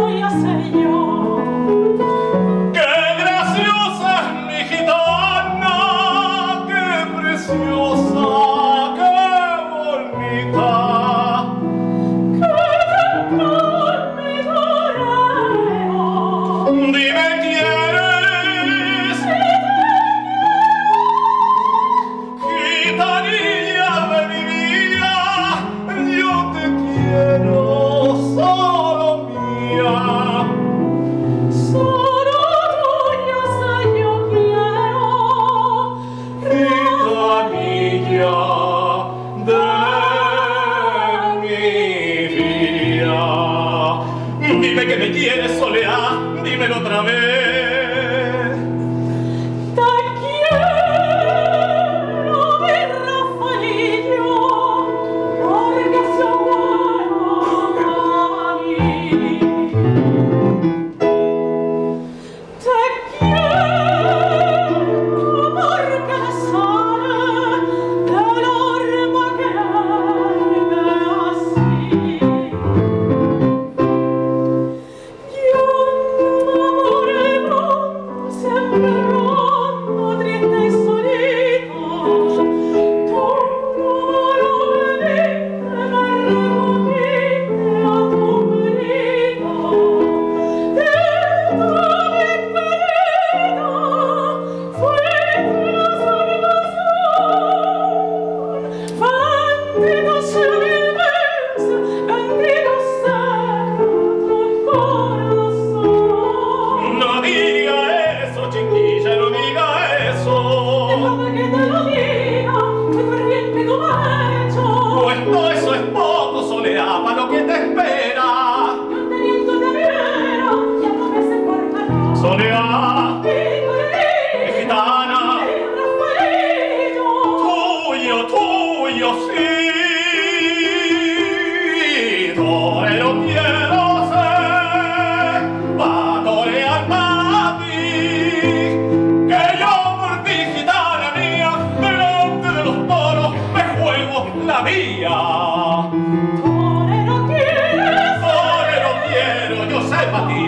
Dime que me quieres, Soleá, dímelo otra vez. Te quiero, mi Rafaelillo, porque sos bueno para mí. Te quiero porque sale del alma quererme así. Sembrando triste y solito, tú no lo veniste, me recogiste a tu pelito. Dentro de mi pelito fuiste la salvación. Bendito sea mil veces, bendito sea tu corazón. No diga eso, chiquilla, no diga eso. Déjame que te lo diga, que por bien que tú me has hecho. Pues todo eso es poco, Soleá, para lo que te espera. Yo teniendo te viera, ya no me sé por qué no. Soleá, Mi gitana, Rafaelillo, tuyo, tuyo, sí. Torero quiero ser, pa' torear pa' ti. Que yo por ti, gitana mía, delante de los toros me juego la vía. torero quiero ser. Torero quiero, yo sé pa' ti.